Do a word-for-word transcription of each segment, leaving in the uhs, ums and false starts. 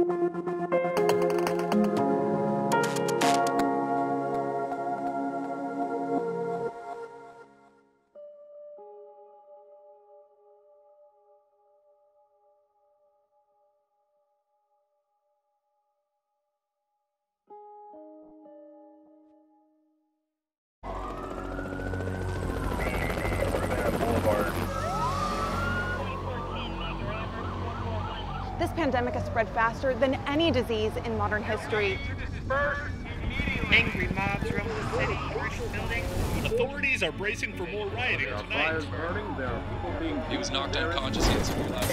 This pandemic has spread faster than any disease in modern history. Angry mobs roam the city, burning buildings. Authorities are bracing for more rioting There are tonight. fires burning, there are people being... He was knocked unconscious in severe level.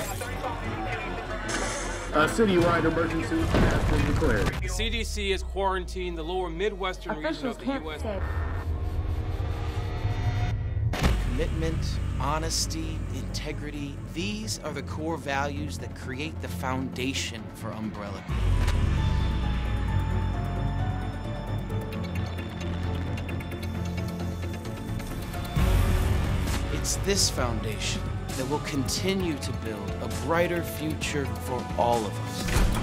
A citywide emergency has been declared. The C D C has quarantined the lower Midwestern region of the U S Commitment, honesty, integrity, these are the core values that create the foundation for Umbrella. It's this foundation that will continue to build a brighter future for all of us.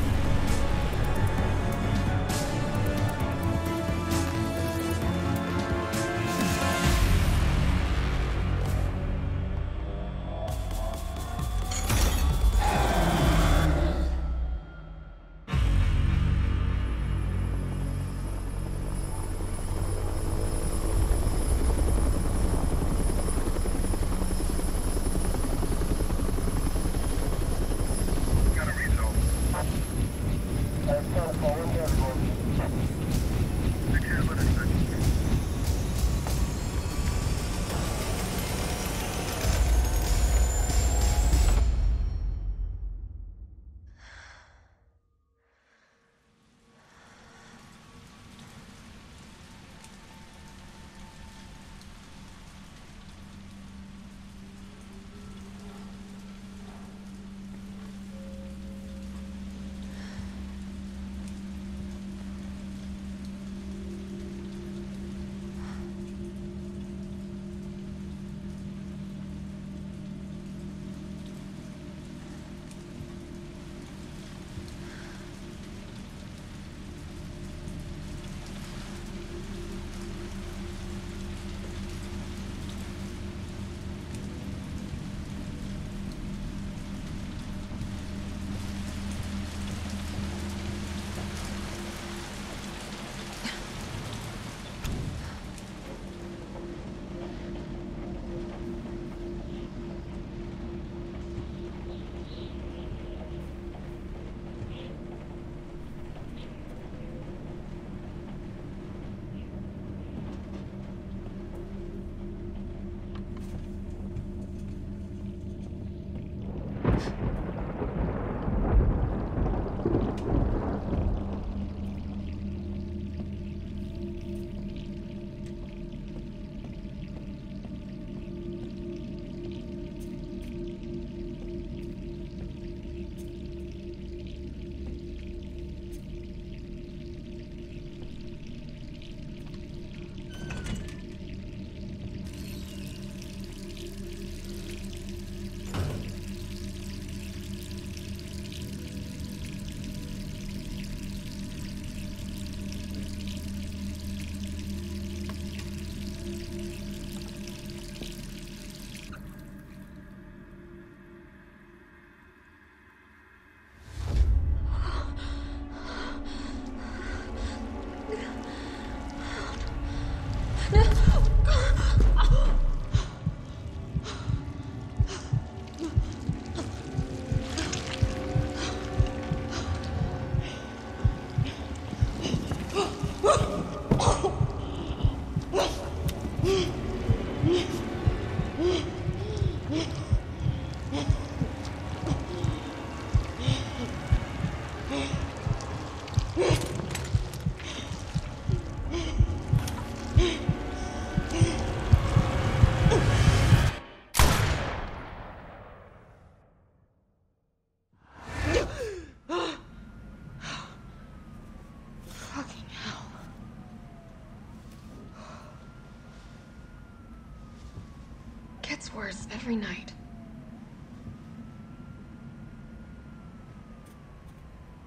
Gets worse every night.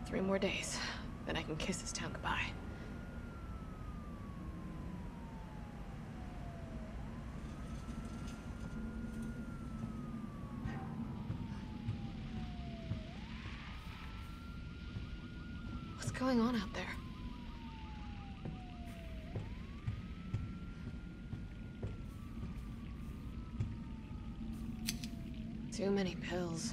Three more days, then I can kiss this town goodbye. What's going on out there? Too many pills.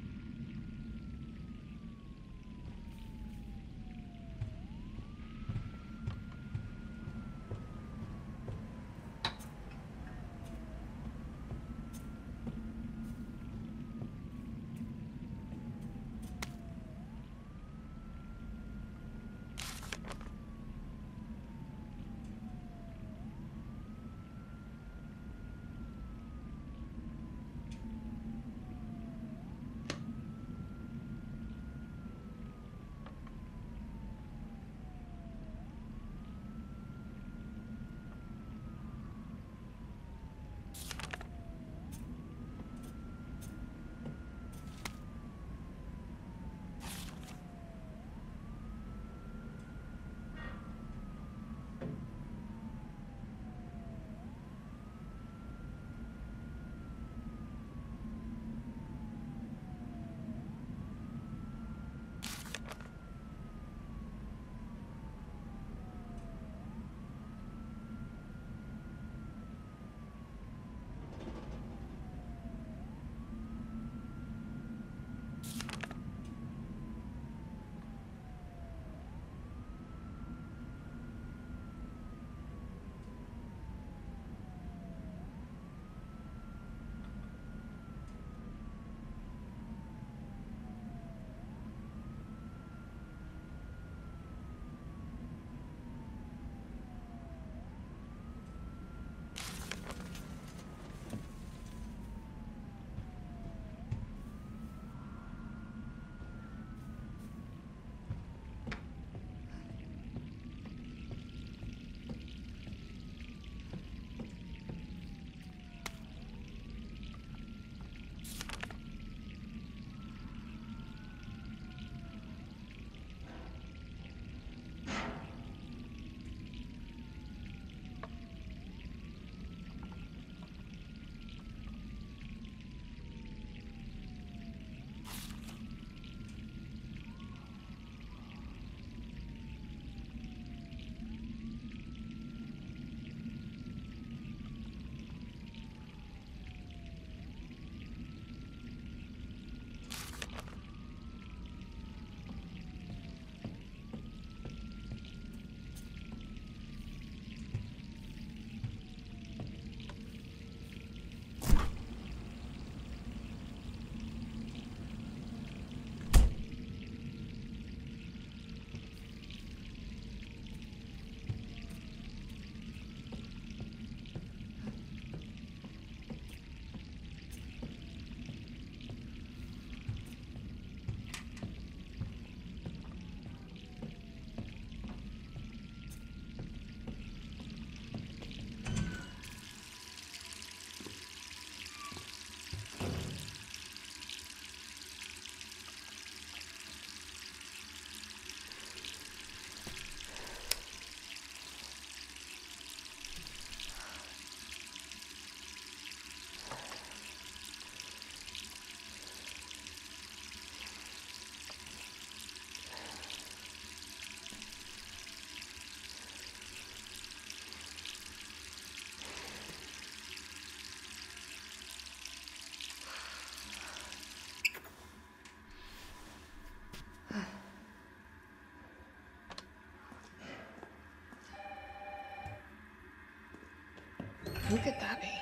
Who could that be?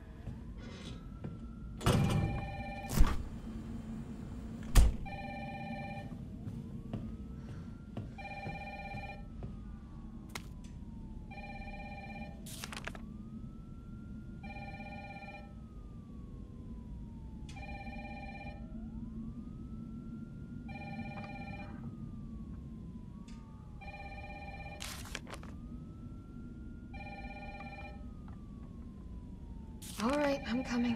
All right, I'm coming.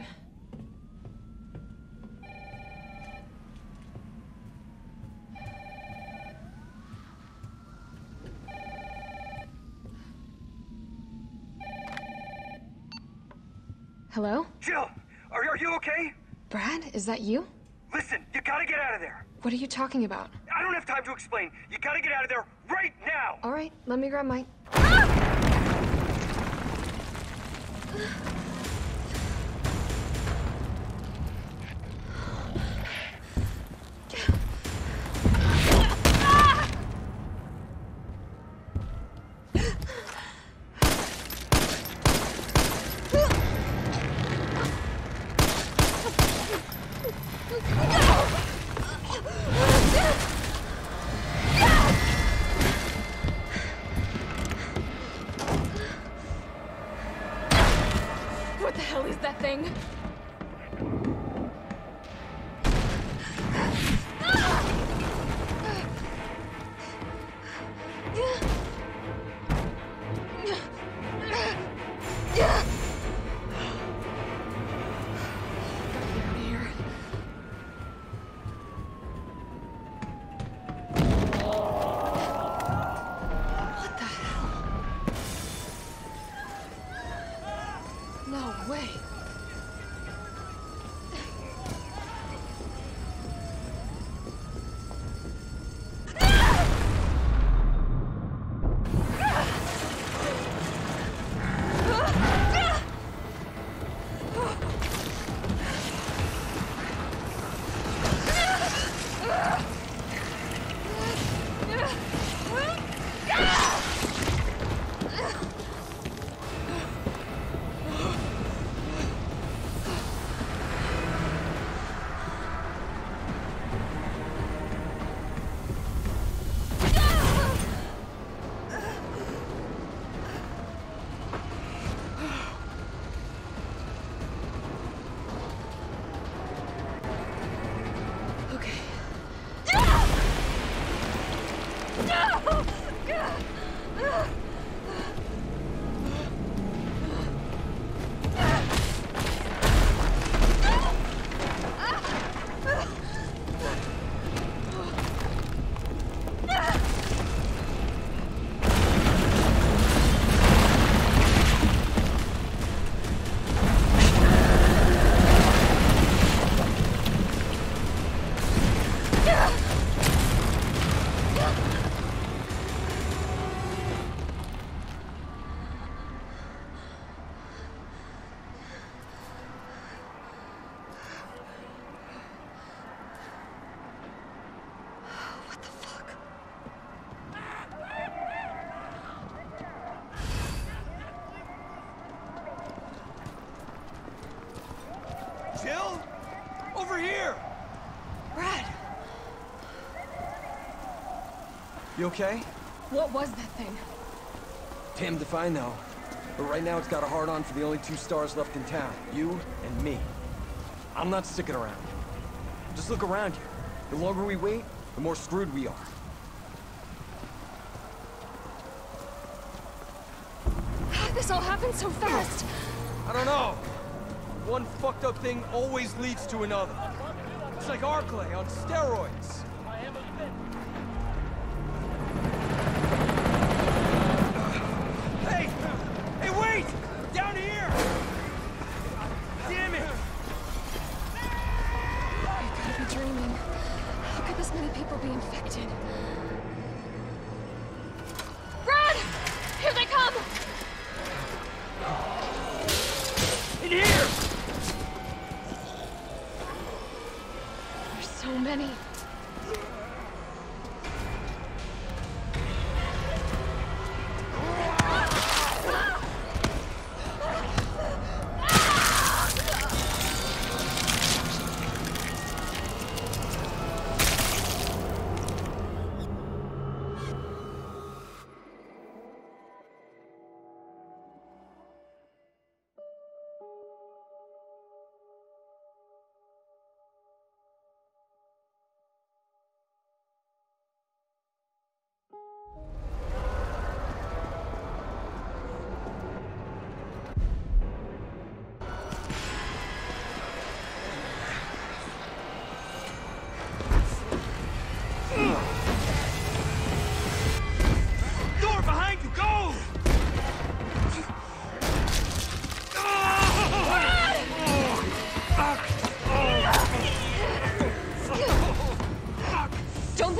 Hello? Jill, are, are you okay? Brad, is that you? Listen, you gotta get out of there. What are you talking about? I don't have time to explain. You gotta get out of there right now. All right, let me grab my... What the hell is that thing? No way. Jill? Over here! Brad! You okay? What was that thing? Damned if I know. But right now it's got a hard-on for the only two stars left in town. You and me. I'm not sticking around. Just look around you. The longer we wait, the more screwed we are. How'd this all happen so fast? I don't know. One fucked up thing always leads to another. It's like Arclay on steroids. Hey! Hey, wait! Down here! Damn it! I've gotta be dreaming. How could this many people be infected? Brad! Here they come! In here! There's so many.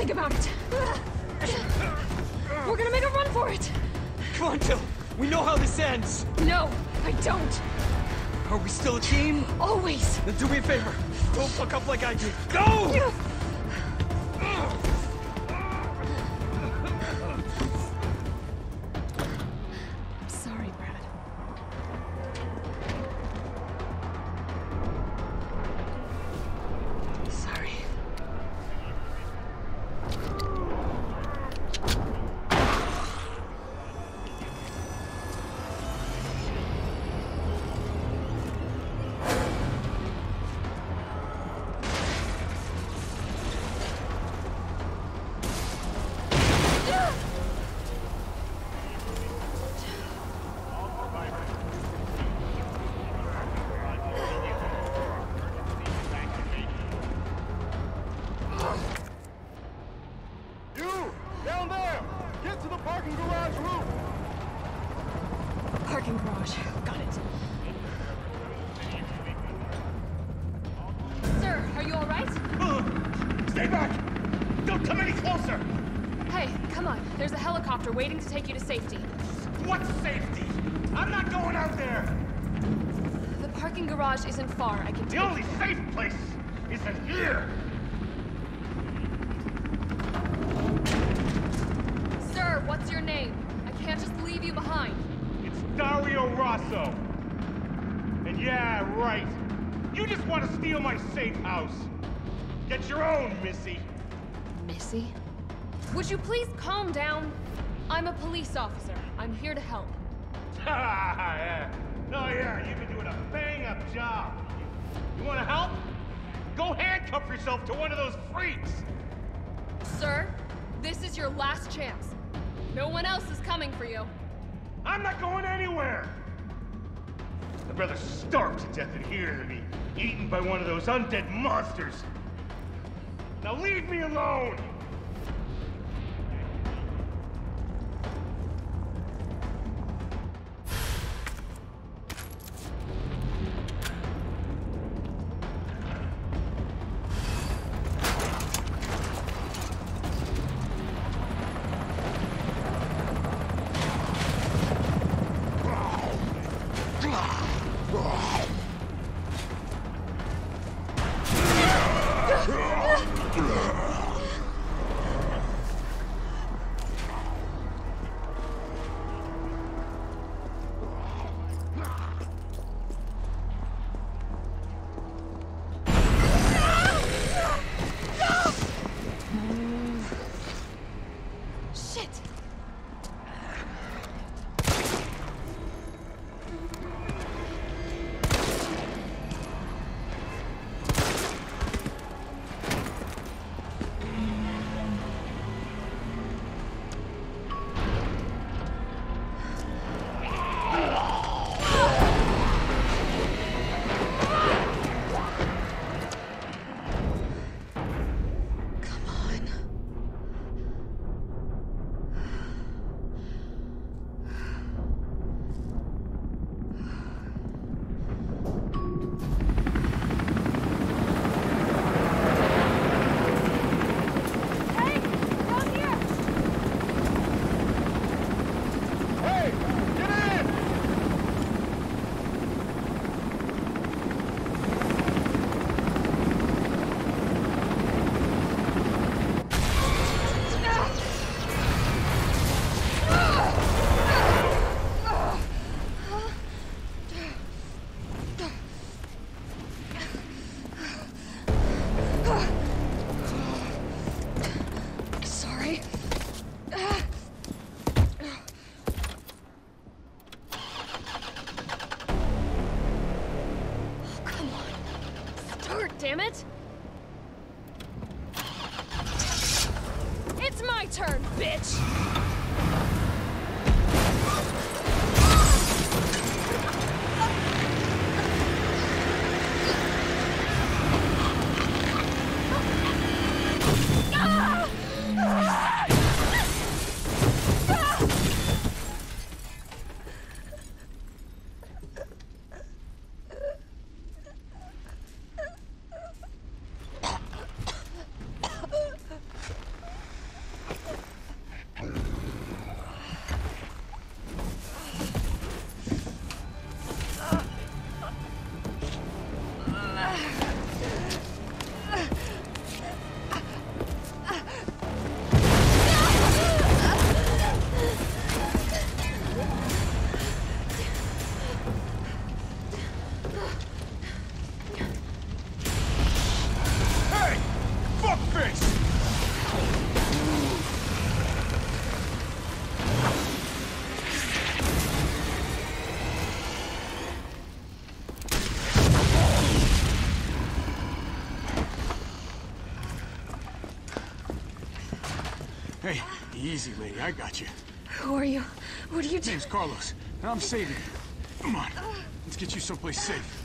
think about it. We're gonna make a run for it. Come on, Jill. We know how this ends. No, I don't. Are we still a team? Always. Then do me a favor. Don't fuck up like I did. Go! I'm sorry, Brad. Sorry. Parking garage. Got it. Sir, are you all right? Stay back! Don't come any closer! Hey, come on. There's a helicopter waiting to take you to safety. What safety? I'm not going out there! The parking garage isn't far. I can The take only you. safe place is in here! Sir, what's your name? I can't just leave you behind. It's Dario Rosso. And yeah, right. You just want to steal my safe house. Get your own, Missy. Missy? Would you please calm down? I'm a police officer. I'm here to help. Ha yeah. Oh yeah, you've been doing a bang-up job. You want to help? Go handcuff yourself to one of those freaks. Sir, this is your last chance. No one else is coming for you. I'm not going anywhere! I'd rather starve to death in here than be eaten by one of those undead monsters. Now leave me alone! Damn it! It's my turn, bitch! Hey, easy, lady. I got you. Who are you? What are you doing? Name's Carlos, and I'm saving you. Come on, let's get you someplace safe.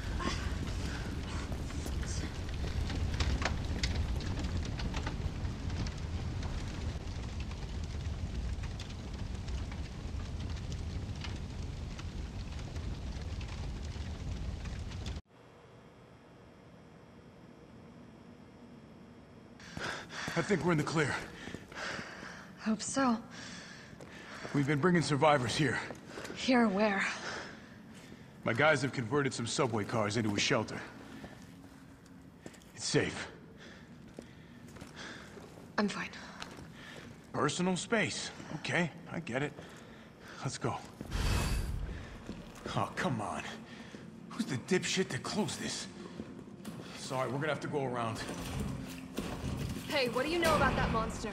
I think we're in the clear. Hope so. We've been bringing survivors here. Here where? My guys have converted some subway cars into a shelter. It's safe. I'm fine. Personal space. Okay, I get it. Let's go. Oh, come on. Who's the dipshit that closed this? Sorry, we're gonna have to go around. Hey, what do you know about that monster?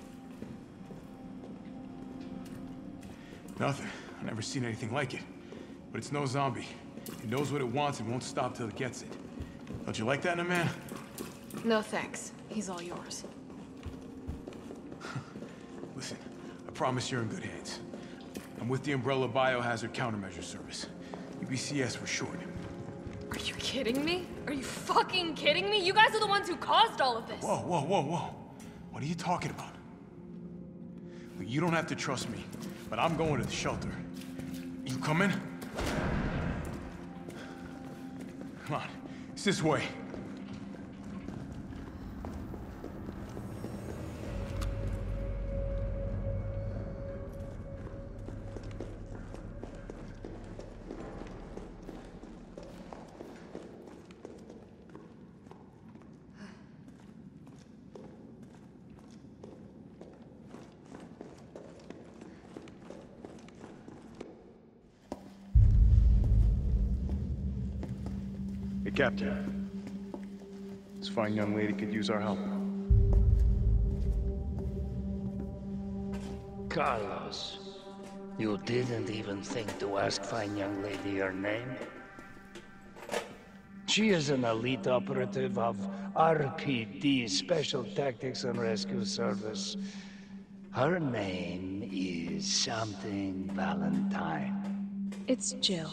Nothing. I've never seen anything like it. But it's no zombie. It knows what it wants and won't stop till it gets it. Don't you like that in a man? No thanks. He's all yours. Listen, I promise you're in good hands. I'm with the Umbrella Biohazard Countermeasure Service. U B C S for short. Are you kidding me? Are you fucking kidding me? You guys are the ones who caused all of this. Whoa, whoa, whoa, whoa. What are you talking about? Look, you don't have to trust me, but I'm going to the shelter. You coming? Come on, it's this way. Hey, Captain. This fine young lady could use our help. Carlos, you didn't even think to ask fine young lady her name? She is an elite operative of R P D, Special Tactics and Rescue Service. Her name is something Valentine. It's Jill.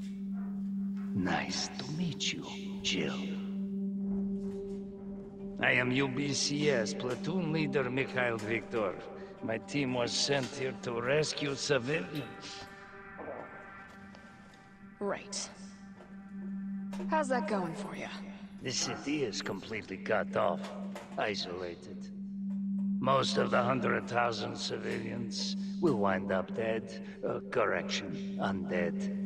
Nice to meet you, Jill. I am U B C S Platoon Leader Mikhail Victor. My team was sent here to rescue civilians. Right. How's that going for you? The city is completely cut off, isolated. Most of the hundred thousand civilians will wind up dead. Uh, correction, undead.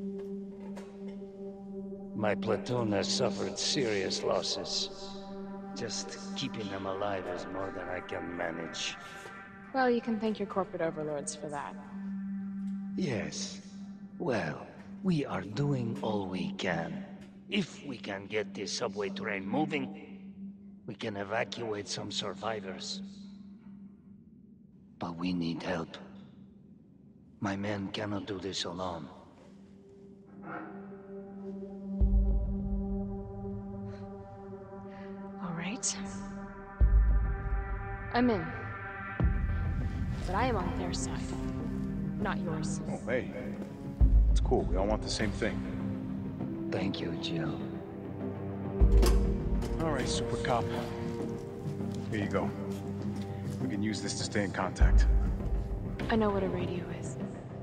My platoon has suffered serious losses. Just keeping them alive is more than I can manage. Well, you can thank your corporate overlords for that. Yes. Well, we are doing all we can. If we can get this subway train moving, we can evacuate some survivors. But we need help. My men cannot do this alone. All right. I'm in. But I am on their side, not yours. Oh, hey. It's cool. We all want the same thing. Thank you, Jill. All right, Super Cop. Here you go. We can use this to stay in contact. I know what a radio is.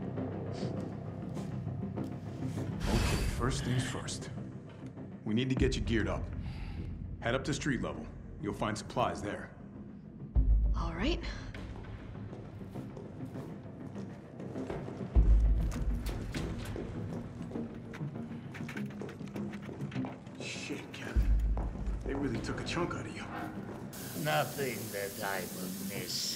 Okay, first things first. We need to get you geared up. Head up to street level. You'll find supplies there. All right. Shit, Kevin. They really took a chunk out of you. Nothing that I will miss.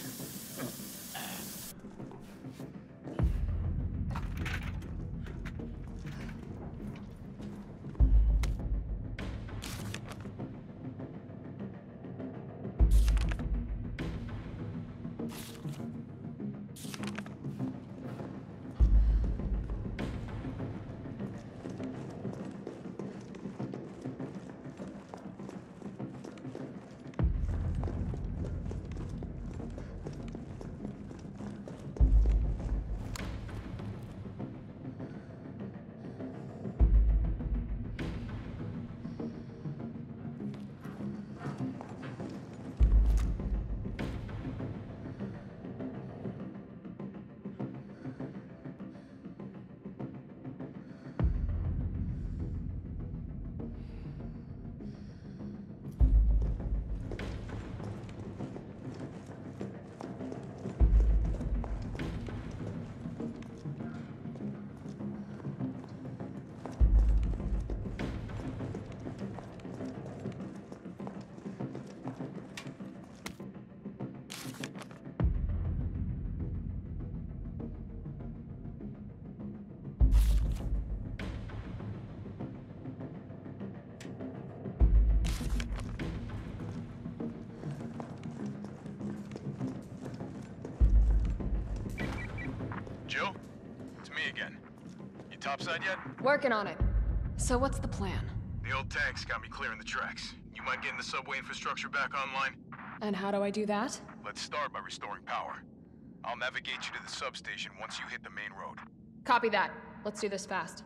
topside yet? Working on it. So what's the plan? The old tanks got me clearing the tracks. You mind getting the subway infrastructure back online? And how do I do that? Let's start by restoring power. I'll navigate you to the substation once you hit the main road. Copy that. Let's do this fast.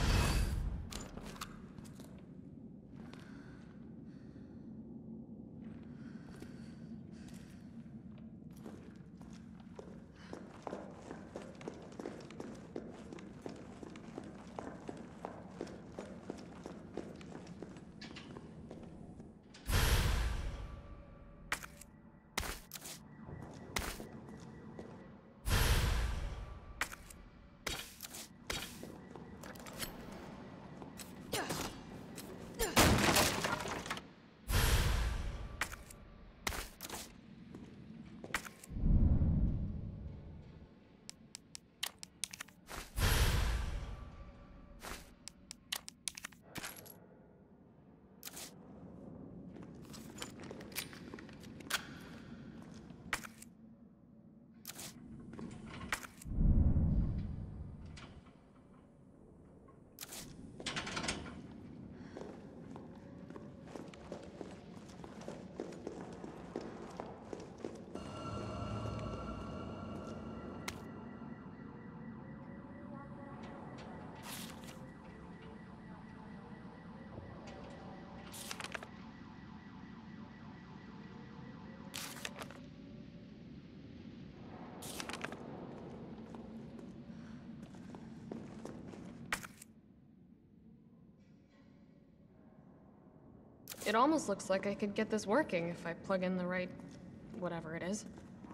It almost looks like I could get this working if I plug in the right... whatever it is.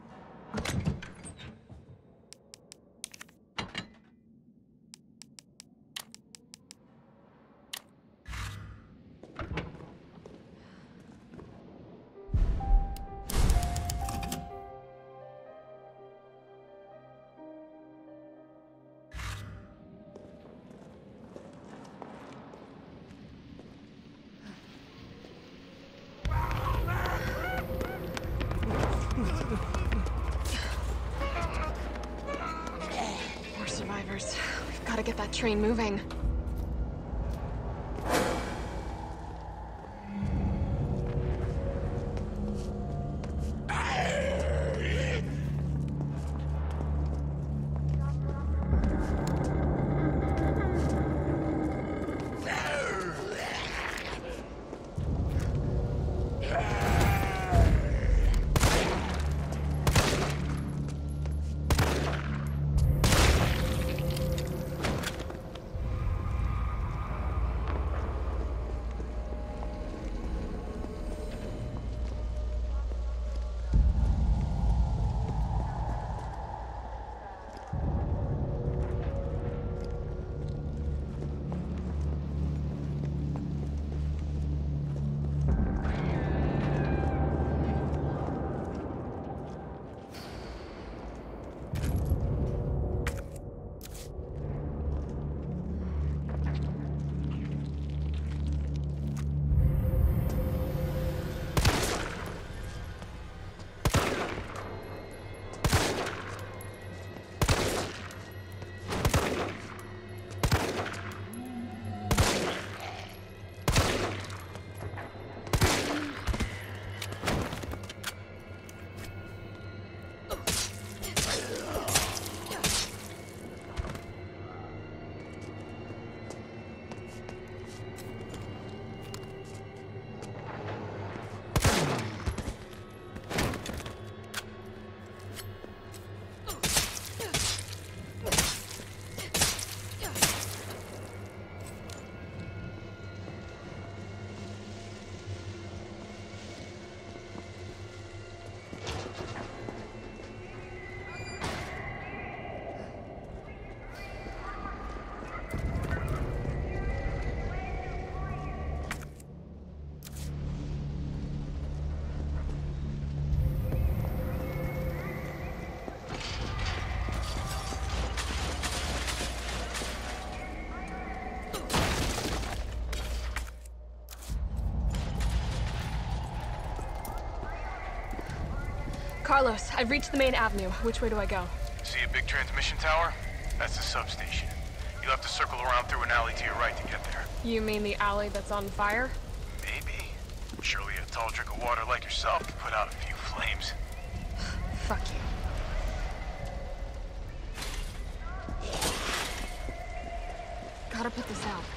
More survivors. We've got to get that train moving. Carlos, I've reached the main avenue. Which way do I go? See a big transmission tower? That's the substation. You'll You'll have to circle around through an alley to your right to get there. You mean the alley that's on fire? Maybe. Surely a tall drink of water like yourself can put out a few flames. Fuck you. Gotta put this out.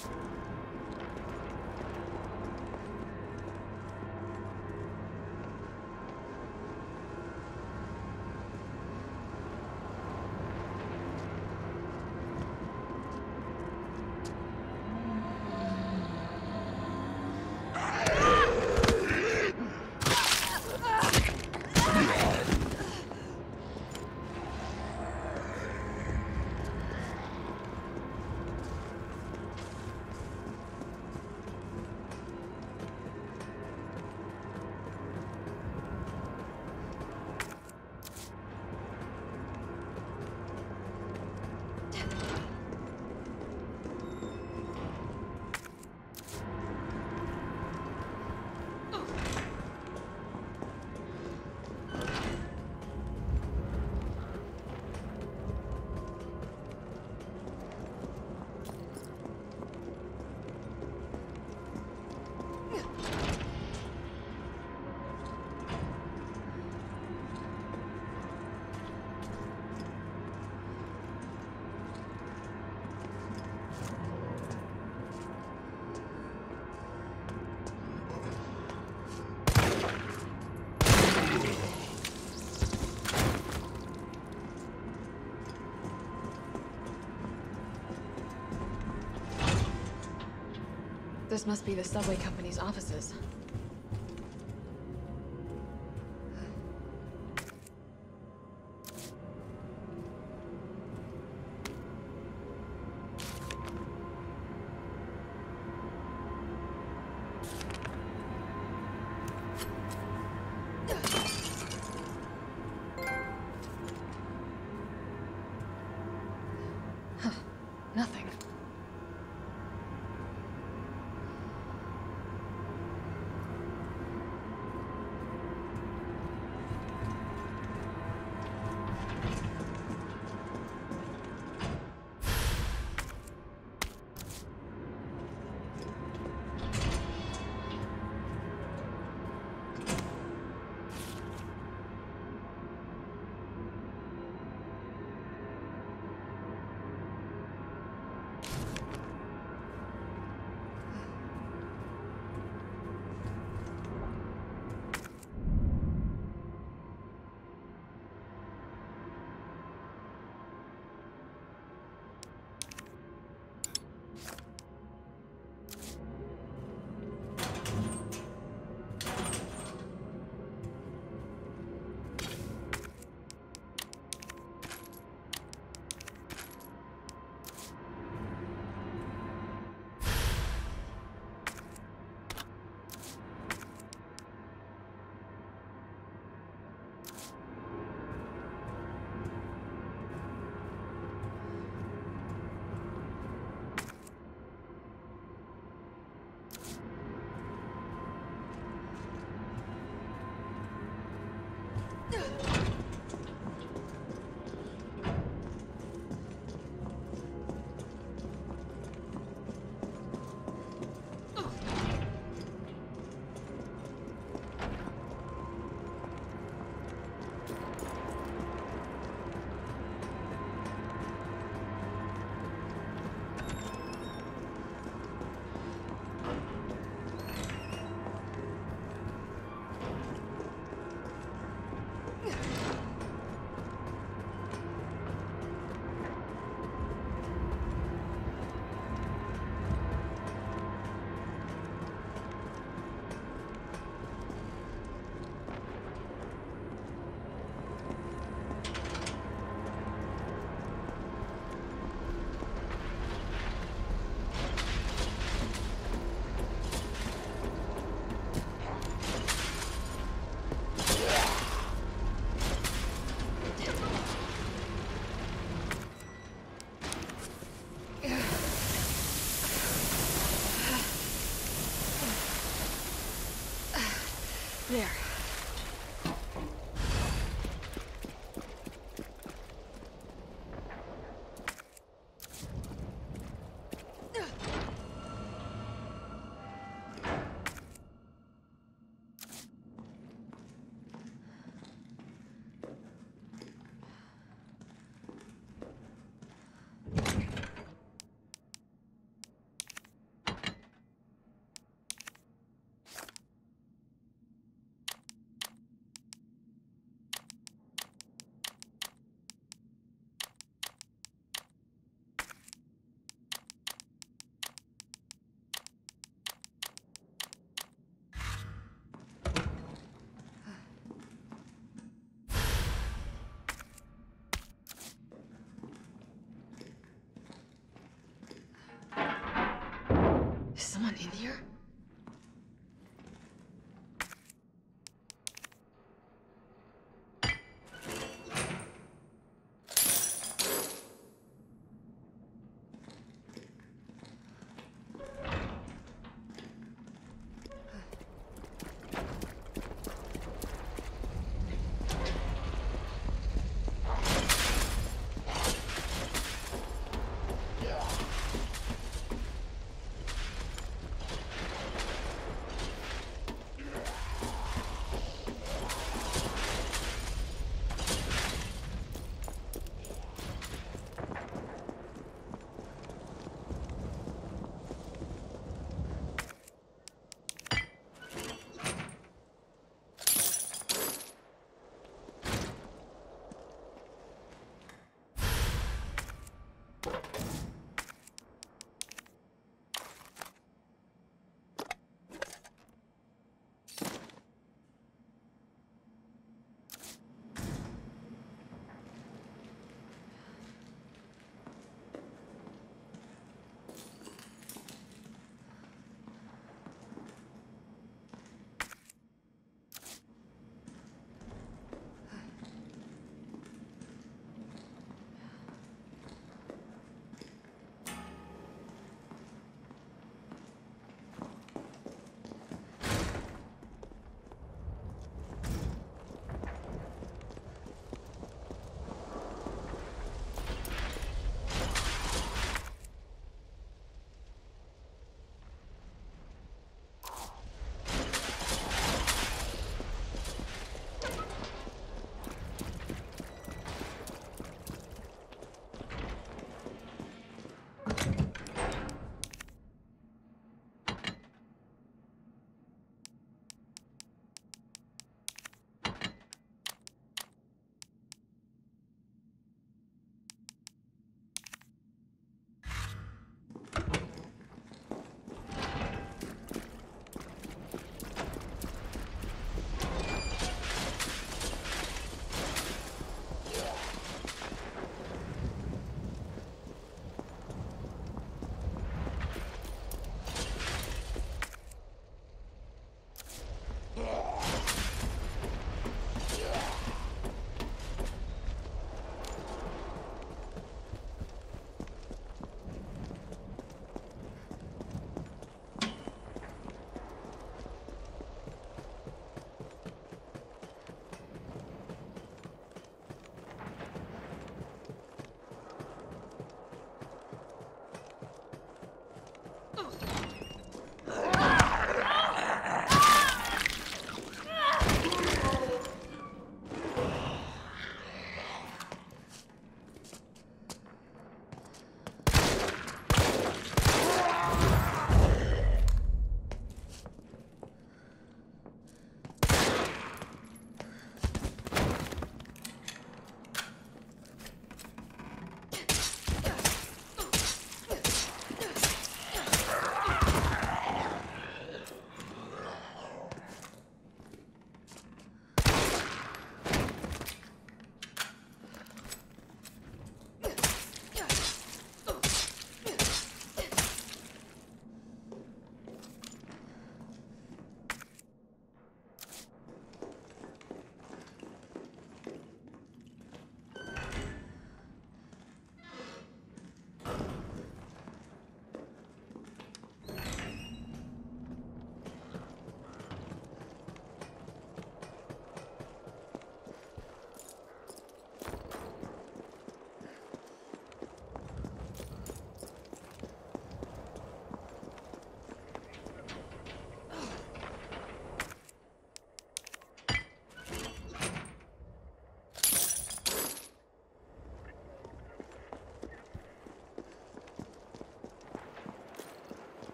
This must be the subway company's offices. Huh. Nothing. There. In here?